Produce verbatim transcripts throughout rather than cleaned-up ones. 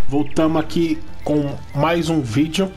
Voltamos aqui com mais um vídeo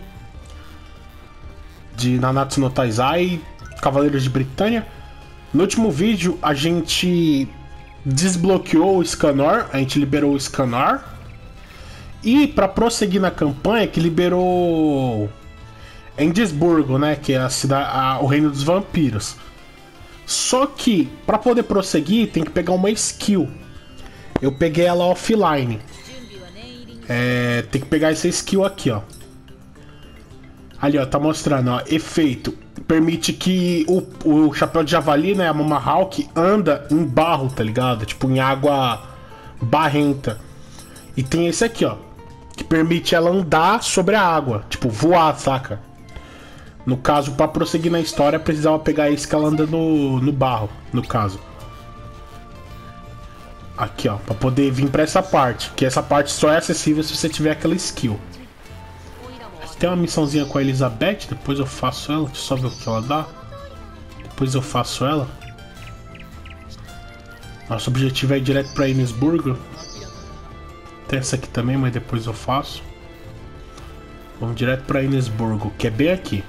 de Nanatsu no Taizai, Cavaleiros de Britânia. No último vídeo a gente desbloqueou o Scanor, a gente liberou o Scanor. E para prosseguir na campanha que liberou Endesburgo, né, que é a cidade, a, o reino dos vampiros. Só que para poder prosseguir tem que pegar uma skill. Eu peguei ela offline. É, tem que pegar essa skill aqui, ó. Ali, ó, tá mostrando, ó, efeito. Permite que o, o chapéu de javali, né, a Mamahawk, anda em barro, tá ligado? Tipo, em água barrenta. E tem esse aqui, ó, que permite ela andar sobre a água. Tipo, voar, saca? No caso, pra prosseguir na história, precisava pegar esse que ela anda no, no barro, no caso. Aqui, ó, pra poder vir pra essa parte. Que essa parte só é acessível se você tiver aquela skill. Aqui tem uma missãozinha com a Elizabeth, depois eu faço ela. Deixa eu só ver o que ela dá. Depois eu faço ela. Nosso objetivo é ir direto pra Endesburgo. Tem essa aqui também, mas depois eu faço. Vamos direto pra Endesburgo, que é bem aqui.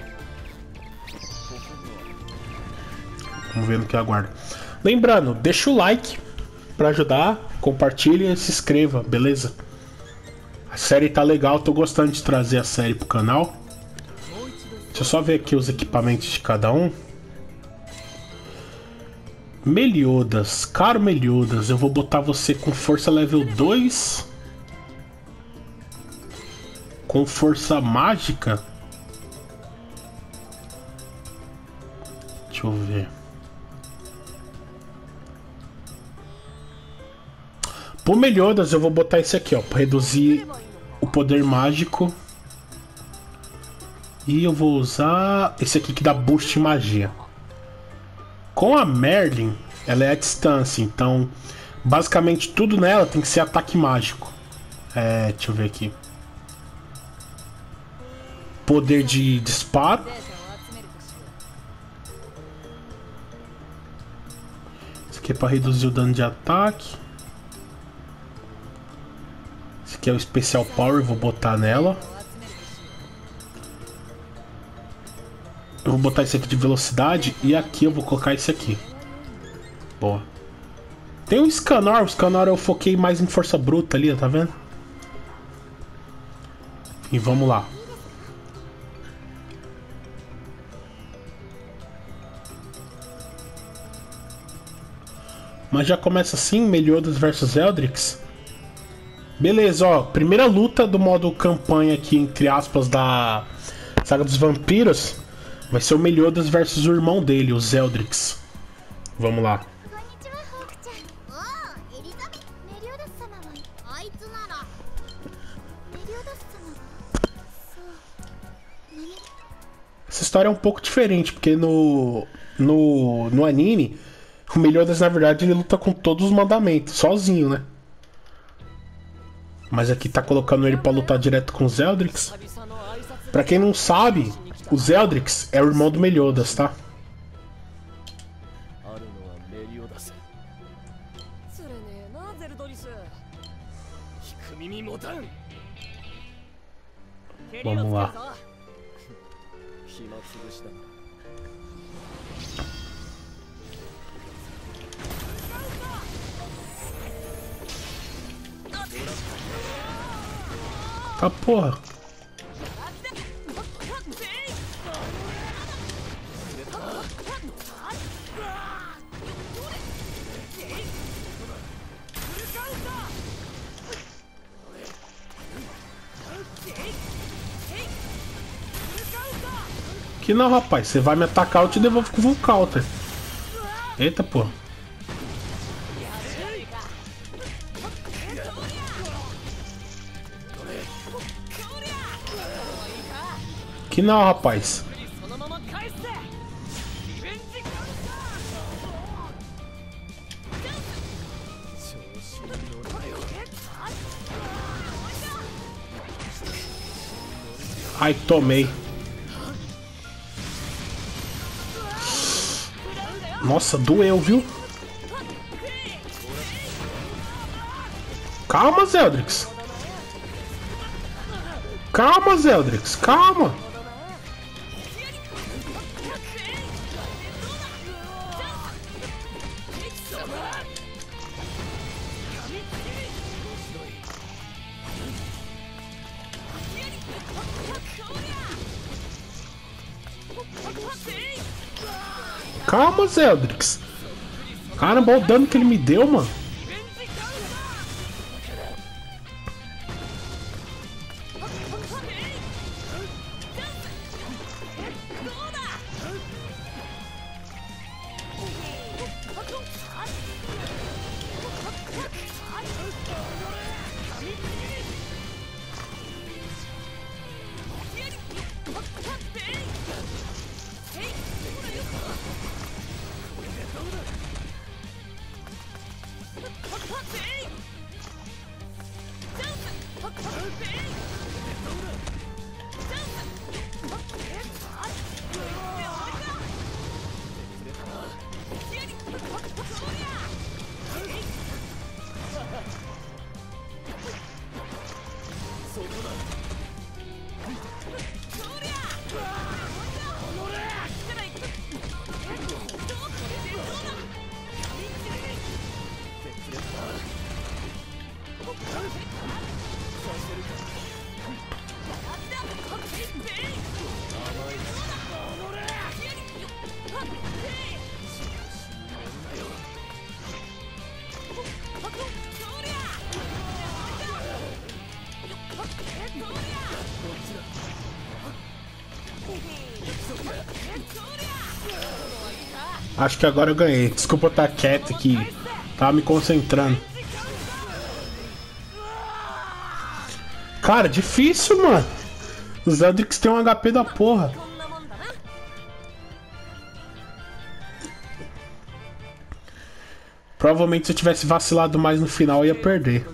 Vamos ver no que aguarda. Lembrando, deixa o like pra ajudar, compartilha e se inscreva, beleza? A série tá legal, tô gostando de trazer a série pro canal. Deixa eu só ver aqui os equipamentos de cada um. Meliodas, caro Meliodas, eu vou botar você com força level dois. Com força mágica. Deixa eu ver. Por Meliodas eu vou botar esse aqui, ó, para reduzir o poder mágico. E eu vou usar esse aqui que dá boost em magia. Com a Merlin, ela é a distância, então basicamente tudo nela tem que ser ataque mágico. É, deixa eu ver aqui. Poder de disparo. Isso aqui é para reduzir o dano de ataque. Esse aqui é o Special Power, vou botar nela. Eu vou botar esse aqui de velocidade e aqui eu vou colocar esse aqui. Boa. Tem o Scanor, o Scanor eu foquei mais em força bruta ali, tá vendo? E vamos lá. Mas já começa assim, Meliodas versus Eldrix. Beleza, ó, primeira luta do modo campanha aqui, entre aspas, da Saga dos Vampiros. Vai ser o Meliodas versus o irmão dele, o Zeldrix. Vamos lá. Essa história é um pouco diferente, porque no, no, no anime, o Meliodas, na verdade, ele luta com todos os mandamentos, sozinho, né? Mas aqui tá colocando ele pra lutar direto com o Zeldrix. Pra quem não sabe, o Zeldrix é o irmão do Meliodas, tá? Vamos lá. Tá, porra. Que não, rapaz. Você vai me atacar, eu te devolvo com o Full Counter. Eita, porra. Que não, rapaz. Ai, tomei. Nossa, doeu, viu? Calma, Zeldrix. Calma, Zeldrix, calma. Calma, Zeldrix. Caramba, olha o dano que ele me deu, mano. Acho que agora eu ganhei. Desculpa eu estar quieto aqui. Tava me concentrando. Cara, difícil, mano. O Zeldrix tem um H P da porra. Provavelmente se eu tivesse vacilado mais no final eu ia perder.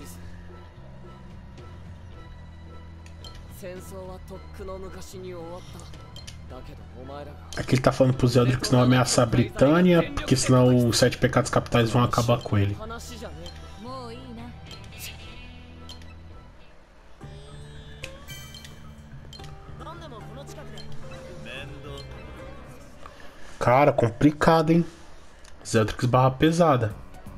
Aqui ele tá falando pro Zeldrix não ameaçar a Britânia, porque senão os sete pecados capitais vão acabar com ele. Cara, complicado, hein? Zeldrix barra pesada.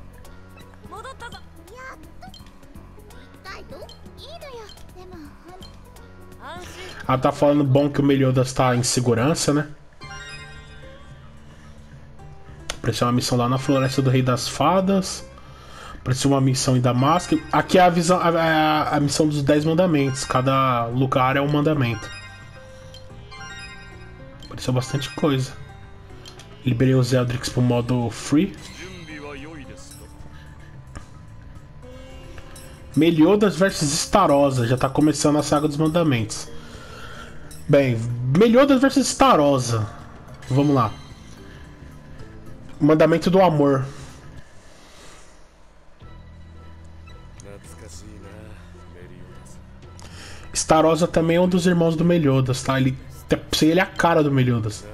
Ah, tá falando bom que o Meliodas tá em segurança, né? Apareceu uma missão lá na Floresta do Rei das Fadas. Apareceu uma missão em Damasco. Aqui é a, visão, a, a, a missão dos dez mandamentos. Cada lugar é um mandamento. Apareceu bastante coisa. Liberei o Zeldrix pro modo free. Meliodas versus Starosa. Já tá começando a saga dos mandamentos. Bem, Meliodas versus Starosa. Vamos lá. Mandamento do amor. Starosa também é um dos irmãos do Meliodas, tá? Ele, ele é a cara do Meliodas.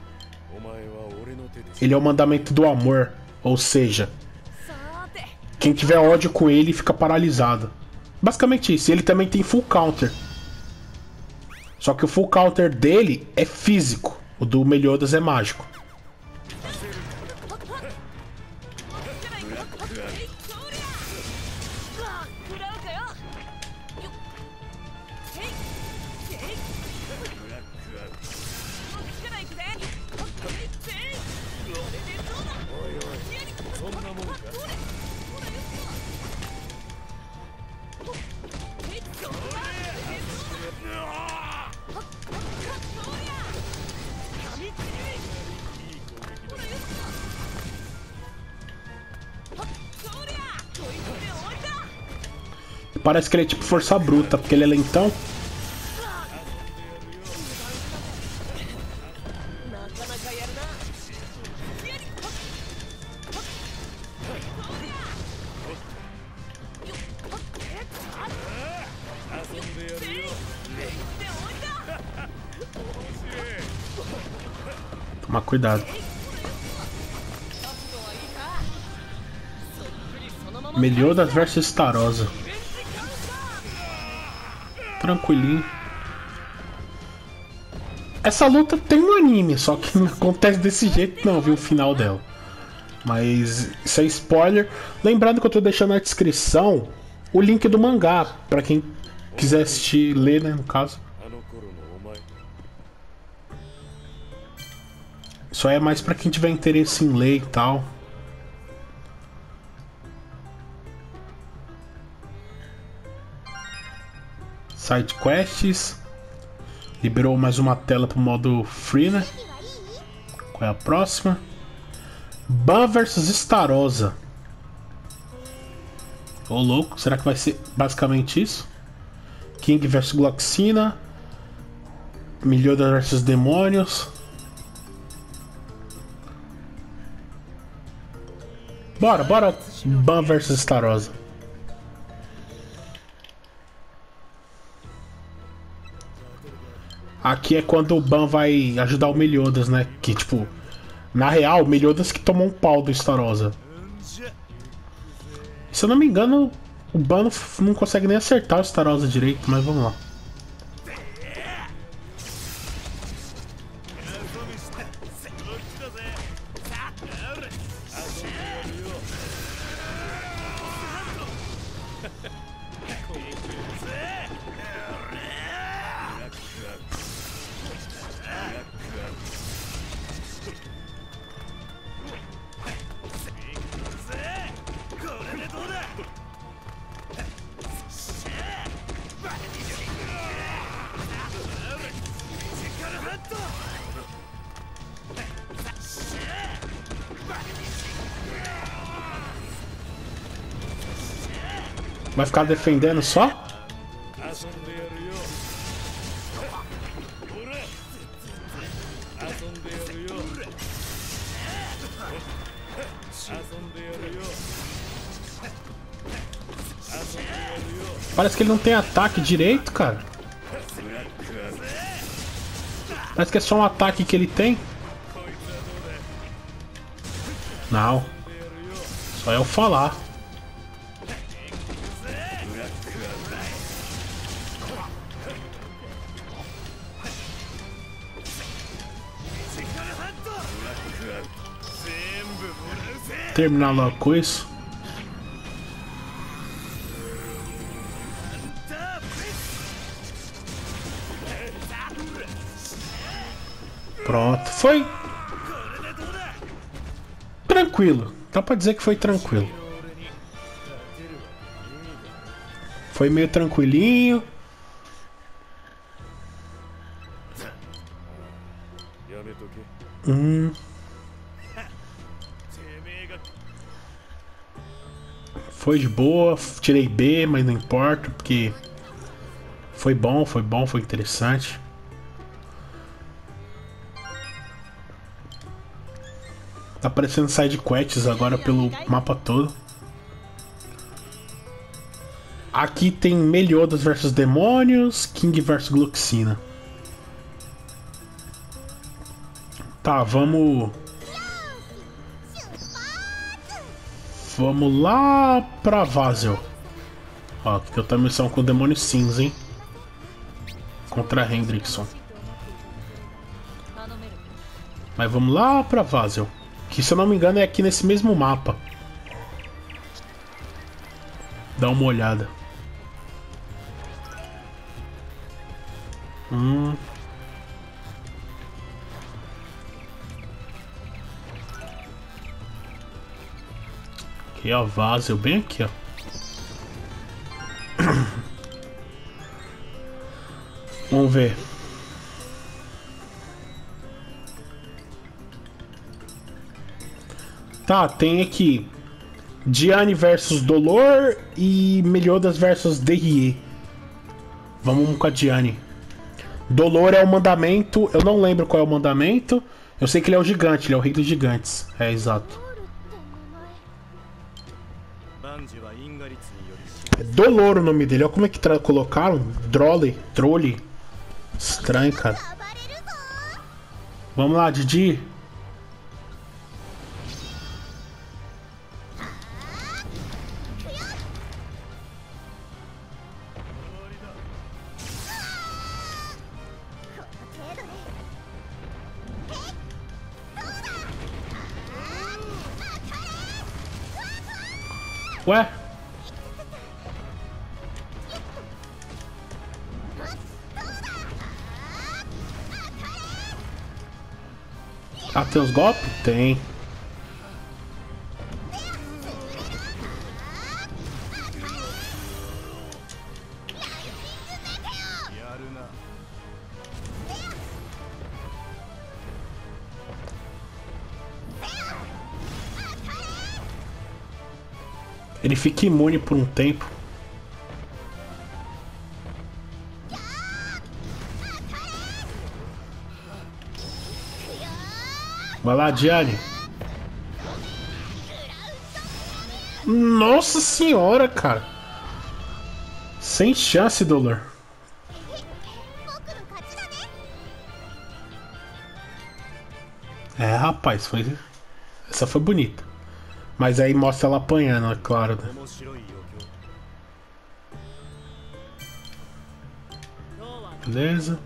Ele é o mandamento do amor. Ou seja, quem tiver ódio com ele fica paralisado. Basicamente isso. Ele também tem full counter. Só que o full counter dele é físico. O do Meliodas é mágico. Parece que ele é tipo força bruta, porque ele é lentão. Toma cuidado. Meliodas versus Starosa. Tranquilinho. Essa luta tem um anime, só que não acontece desse jeito não, viu, o final dela. Mas isso é spoiler. Lembrando que eu tô deixando na descrição o link do mangá, pra quem quiser assistir, ler, né, no caso. Isso aí é mais pra quem tiver interesse em ler e tal. Side quests. Liberou mais uma tela pro modo free, né? Qual é a próxima? Ban versus Starosa. Ô louco, será que vai ser basicamente isso? King versus Gloxina. Meliodas versus Demônios. Bora, bora. Ban versus Starosa. Aqui é quando o Ban vai ajudar o Meliodas, né? Que tipo, na real, o Meliodas que tomou um pau do Starosa. Se eu não me engano, o Ban não, não consegue nem acertar o Starosa direito, mas vamos lá. Vai ficar defendendo só? Parece que ele não tem ataque direito, cara. Parece que é só um ataque que ele tem. Não. Só eu falar. Terminar logo com isso. Pronto, foi tranquilo. Dá pra dizer que foi tranquilo. Foi meio tranquilinho. Hum. Foi de boa, tirei B, mas não importa, porque foi bom, foi bom, foi interessante. Tá aparecendo side quests agora pelo mapa todo. Aqui tem Meliodas versus Demônios, King versus Gloxina. Tá, vamos... Vamos lá pra Vazel. Ó, que eu tenho missão com o Demônio Cinza, hein? Contra Hendrickson. Mas vamos lá pra Vazel. Que se eu não me engano é aqui nesse mesmo mapa. Dá uma olhada. Hum... Aqui, ó, Vazel, bem aqui, ó. Vamos ver. Tá, tem aqui Diane versus Dolor e Meliodas versus Derrier. Vamos com a Diane. Dolor é o mandamento, eu não lembro qual é o mandamento. Eu sei que ele é o gigante, ele é o rei dos gigantes. É, exato. É Dolor o nome dele, olha como é que colocaram. Drolle, Trolle. Estranho, cara. Vamos lá, Didi. Ué? Ah, tem os golpes? Tem. Ele fica imune por um tempo. Vai lá, Diane. Nossa senhora, cara. Sem chance, Dolor. É, rapaz, foi... Essa foi bonita. Mas aí mostra ela apanhando, é claro, né? Beleza.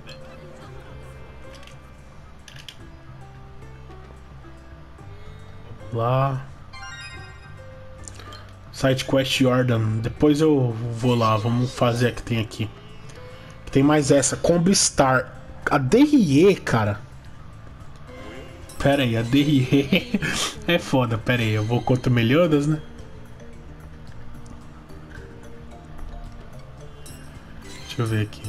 Lá. Side Quest Jordan. Depois eu vou lá, vamos fazer a que tem aqui. Tem mais essa, Combo Star. A D R E, cara. Pera aí, a D R E é foda, pera aí, eu vou contra Meliodas, né? Deixa eu ver aqui.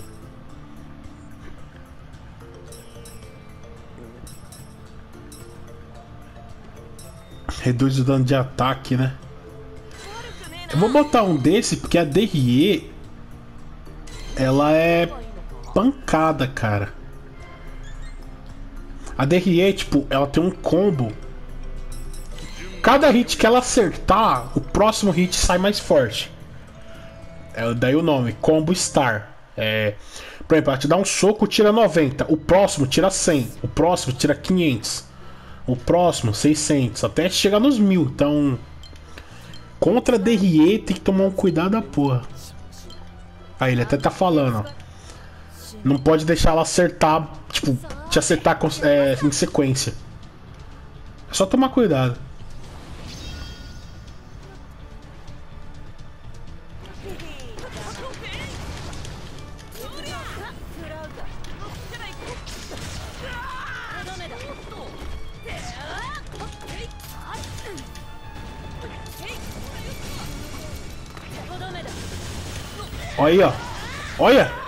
Reduz o dano de ataque, né? Eu vou botar um desse porque a D R E ela é pancada, cara. A D R E, tipo, ela tem um combo. Cada hit que ela acertar, o próximo hit sai mais forte. É daí o nome, Combo Star. É, por exemplo, ela te dá um soco, tira noventa. O próximo tira cem. O próximo tira quinhentos. O próximo seiscentos. Até chegar nos mil. Então, contra a D R E tem que tomar um cuidado da porra. Aí ele até tá falando, ó. Não pode deixar ela acertar, tipo, te acertar é, em sequência. É só tomar cuidado. Olha aí, ó. Olha!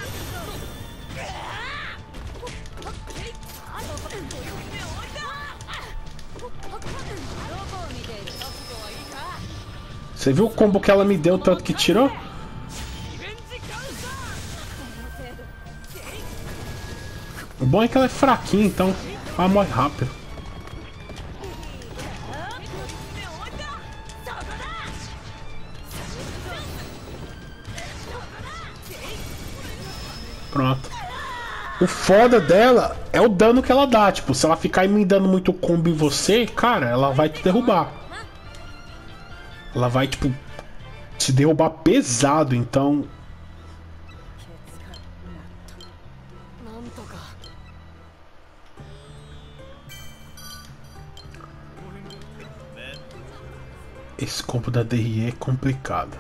Você viu o combo que ela me deu, tanto que tirou? O bom é que ela é fraquinha, então ela morre rápido. Pronto. O foda dela é o dano que ela dá. Tipo, se ela ficar emendando muito combo em você, cara, ela vai te derrubar. Ela vai, tipo, te derrubar pesado, então... Esse combo da D R E é complicado.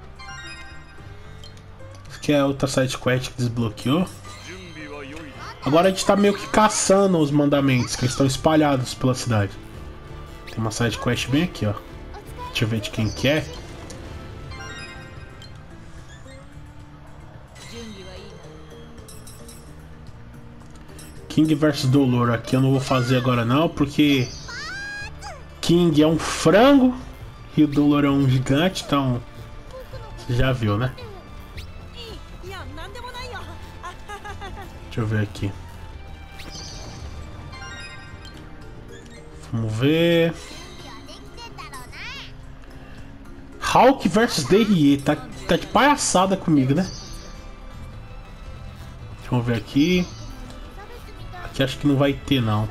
Isso aqui é outra side quest que desbloqueou. Agora a gente tá meio que caçando os mandamentos, que eles estão espalhados pela cidade. Tem uma side quest bem aqui, ó. Deixa eu ver de quem que é. King versus Dolor. Aqui eu não vou fazer agora não, porque King é um frango e o Dolor é um gigante, então você já viu, né? Deixa eu ver aqui. Vamos ver. Hulk versus D R E. Tá, tá de palhaçada comigo, né? Deixa eu ver aqui. Aqui acho que não vai ter, não.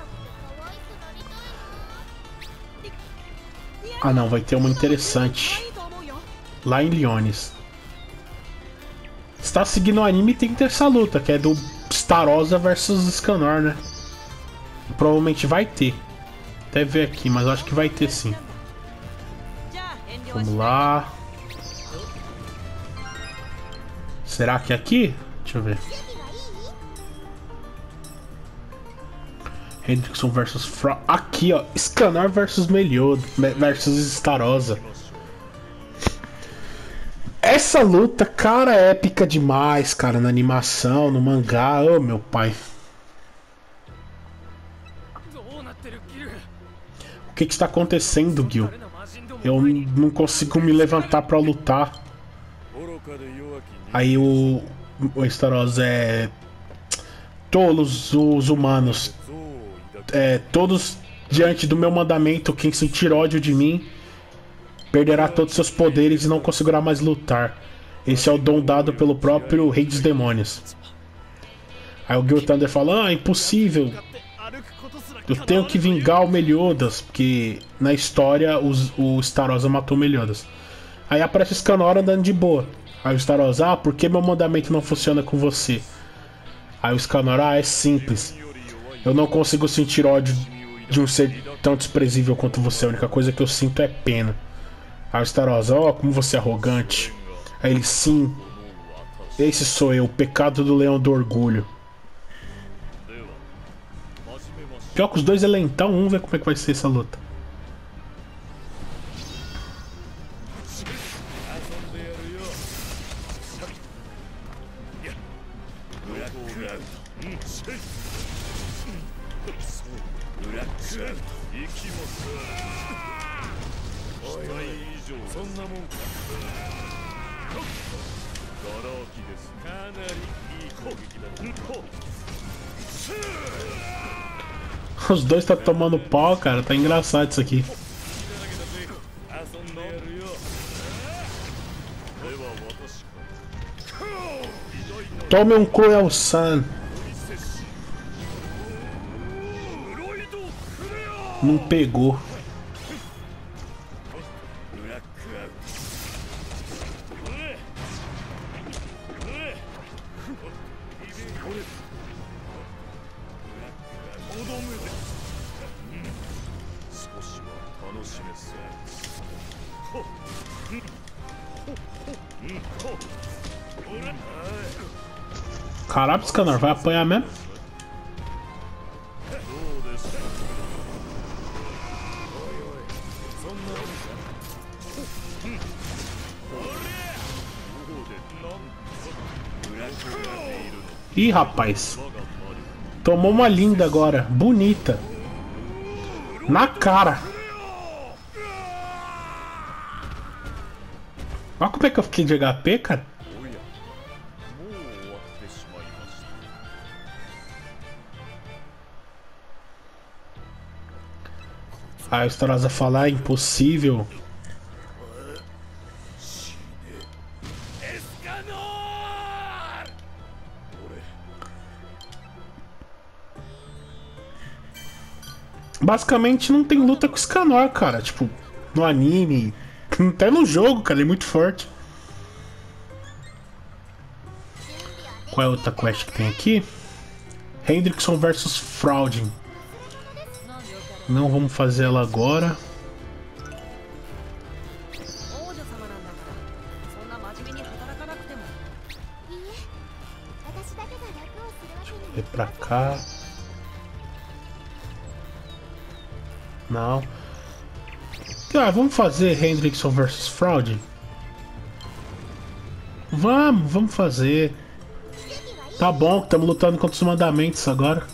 Ah, não. Vai ter uma interessante. Lá em Liones. Se tá seguindo o anime, tem que ter essa luta, que é do Starosa versus Scanor, né? Provavelmente vai ter. Até ver aqui, mas eu acho que vai ter sim. Vamos lá. Será que é aqui? Deixa eu ver. Hendrickson versus Fra... Aqui, ó. Scanor versus Meliodas versus Starosa. Essa luta, cara, é épica demais, cara. Na animação, no mangá. Ô, oh, meu pai. O que que está acontecendo, Gil? Eu não consigo me levantar pra lutar. Aí o... O Starosa é... Todos os humanos... É, todos diante do meu mandamento, quem sentir ódio de mim perderá todos seus poderes e não conseguirá mais lutar. Esse é o dom dado pelo próprio Rei dos Demônios. Aí o Gil Thunder fala: ah, impossível. Eu tenho que vingar o Meliodas, porque na história os, o Starosa matou o Meliodas. Aí aparece o Scanor andando de boa. Aí o Starosa: ah, por que meu mandamento não funciona com você? Aí o Scanor: ah, é simples. Eu não consigo sentir ódio de um ser tão desprezível quanto você. A única coisa que eu sinto é pena. Aí o Starosa: ó, oh, como você é arrogante. Aí ele: sim, esse sou eu, o pecado do leão do orgulho. Pior que os dois é lentão, vamos ver como é que vai ser essa luta. Os dois tá tomando pau, cara. Tá engraçado isso aqui. Tome um Koel-san. Não pegou. Caralho, Scanor, vai apanhar mesmo? Ih, rapaz. Tomou uma linda agora. Bonita. Na cara. Olha como é que eu fiquei de H P, cara. Aí o Starosa falar: é impossível. Basicamente não tem luta com o Scanor, cara. Tipo, no anime, até no jogo, cara, ele é muito forte. Qual é a outra quest que tem aqui? Hendrickson versus Fraudin. Não vamos fazer ela agora. Deixa eu ver pra cá. Não. Ah, vamos fazer Hendrickson versus Fraudin? Vamos, vamos fazer. Tá bom, estamos lutando contra os mandamentos agora.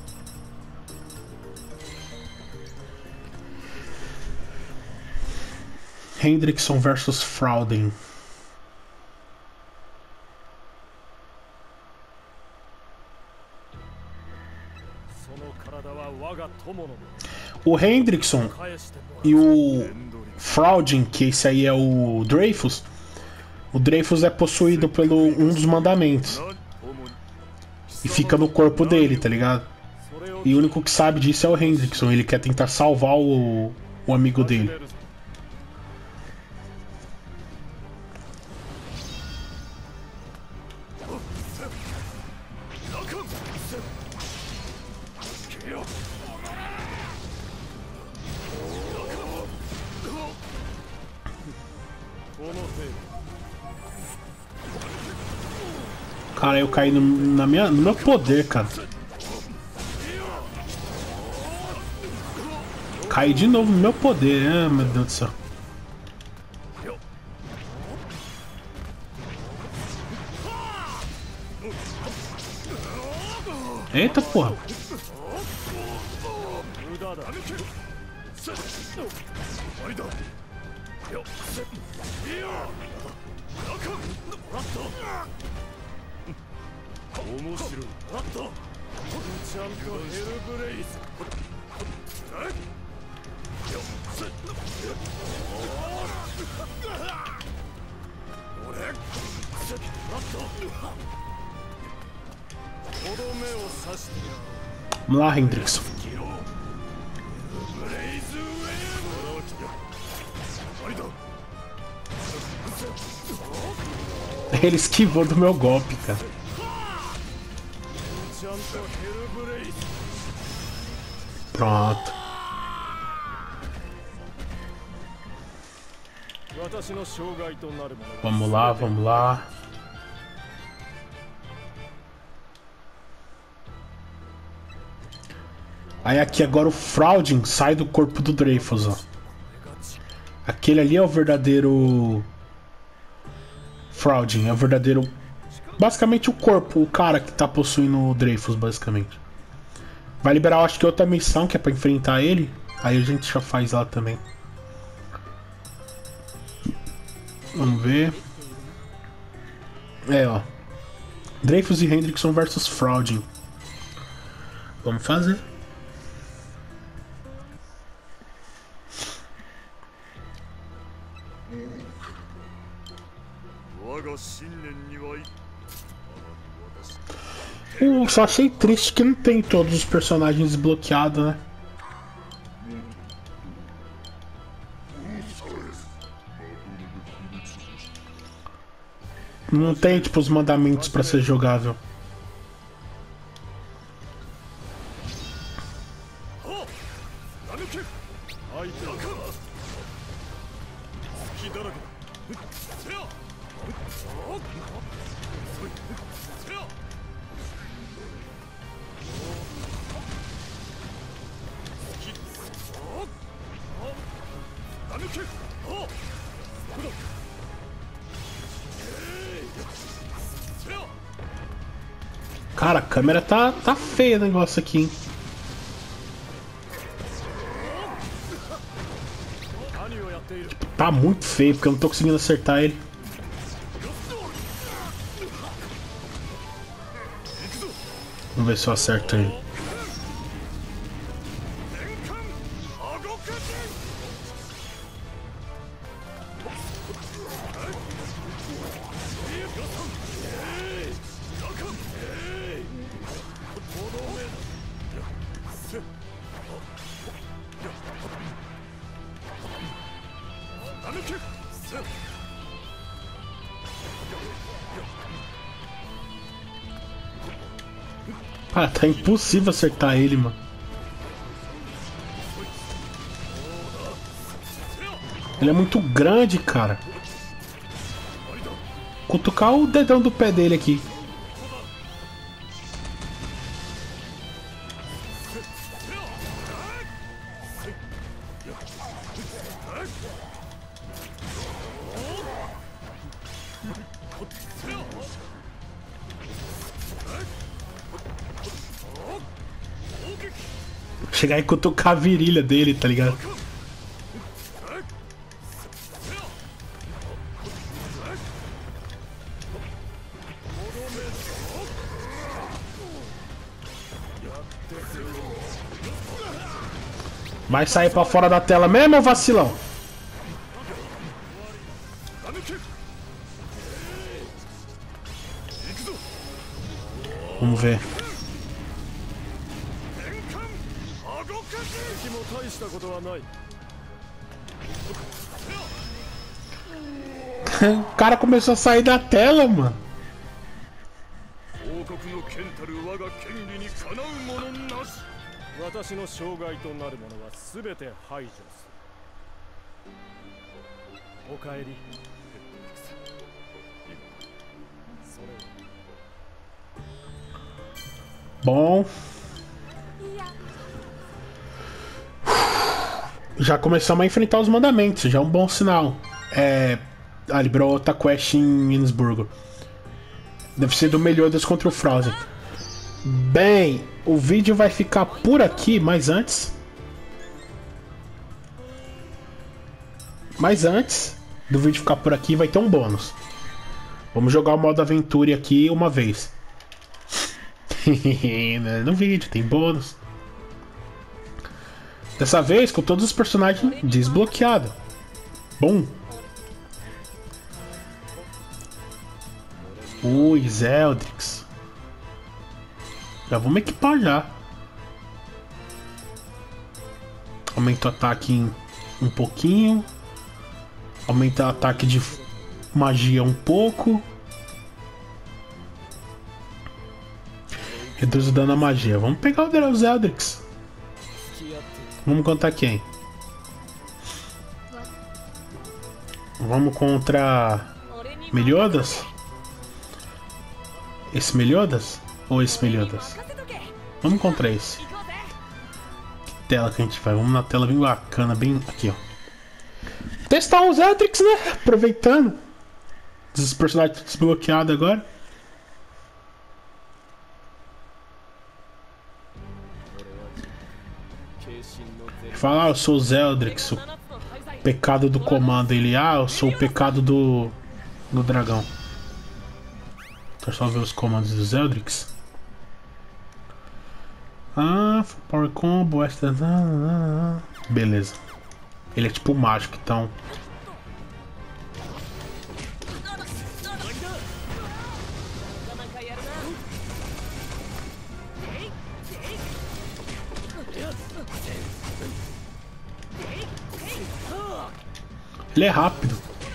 Hendrickson versus Fraudin. O Hendrickson e o Fraudin, que esse aí é o Dreyfus. O Dreyfus é possuído pelo um dos mandamentos e fica no corpo dele, tá ligado? E o único que sabe disso é o Hendrickson. Ele quer tentar salvar o, o amigo dele. Cara, eu caí no, na minha, no meu poder, cara. Caí de novo no meu poder. Ah, meu Deus do céu. Eita, porra. Vamos lá, Hendrickson. Ele esquivou do meu golpe, cara. Pronto. Vamos lá, vamos lá. Aí aqui agora o Fraudin sai do corpo do Dreyfus, ó. Aquele ali é o verdadeiro... Fraudin, é o verdadeiro... Basicamente o corpo, o cara que tá possuindo o Dreyfus, basicamente. Vai liberar, eu acho que outra missão que é pra enfrentar ele. Aí a gente já faz lá também. Vamos ver. É, ó. Dreyfus e Hendrickson versus Fraudin. Vamos fazer. Hum, só achei triste que não tem todos os personagens desbloqueados, né? Não tem, tipo, os mandamentos pra ser jogável. Cara, a câmera tá, tá feia o negócio aqui, hein? Tá muito feio, porque eu não tô conseguindo acertar ele. Vamos ver se eu acerto ele. Ah, tá impossível acertar ele, mano. Ele é muito grande, cara. Cutucar o dedão do pé dele aqui. Chegar e cutucar a virilha dele, tá ligado? Vai sair pra fora da tela mesmo, vacilão? Vamos ver. O cara começou a sair da tela, mano. Bom. Já começamos a enfrentar os mandamentos, já é um bom sinal. É... Ah, liberou outra quest em Innsbruck. Deve ser do Meliodas contra o Frozen. Bem, o vídeo vai ficar por aqui, mas antes... Mas antes do vídeo ficar por aqui, vai ter um bônus. Vamos jogar o modo aventura aqui uma vez. No vídeo tem bônus. Dessa vez com todos os personagens desbloqueados. Bom. Ui, Zeldrix. Já vamos equipar já. Aumenta o ataque em um pouquinho. Aumenta o ataque de magia um pouco. Reduz o dano à magia. Vamos pegar o Zeldrix. Vamos contra quem? Vamos contra Meliodas? Esse Meliodas? Ou esse Meliodas? Vamos contra esse. Que tela que a gente vai? Vamos na tela bem bacana, bem aqui, ó. Testar os Zeldrix, né? Aproveitando. Esses personagens desbloqueados agora. Fala, ah, eu sou o Zeldrix, o pecado do comando. Ele, ah, eu sou o pecado do, do dragão. Deixa eu só ver os comandos do Zeldrix. Ah, Power Combo, esta... Beleza. Ele é tipo mágico, então... Ele é rápido.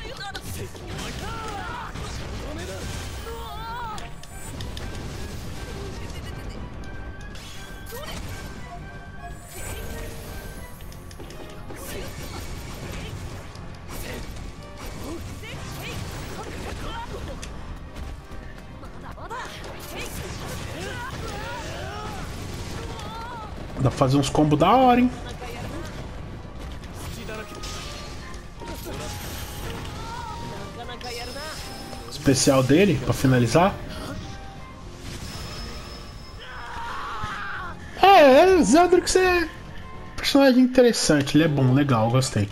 Dá pra fazer uns combos da hora, hein? Especial dele, pra finalizar. É, Zeldrix é personagem interessante, ele é bom, legal, gostei.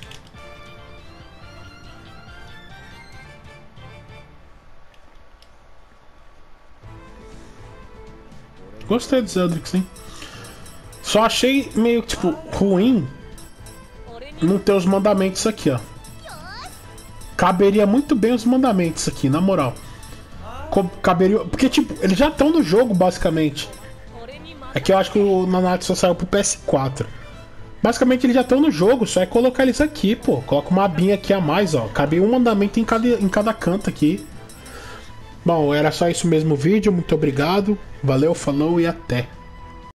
Gostei do Zeldrix, hein? Só achei meio, tipo, ruim não ter os mandamentos aqui, ó. Caberia muito bem os mandamentos aqui, na moral. Caberia... Porque, tipo, eles já estão no jogo, basicamente. É que eu acho que o Nanatsu só saiu pro P S quatro. Basicamente, eles já estão no jogo, só é colocar eles aqui, pô. Coloca uma abinha aqui a mais, ó. Cabe um mandamento em cada, em cada canto aqui. Bom, era só isso mesmo o vídeo. Muito obrigado. Valeu, falou e até.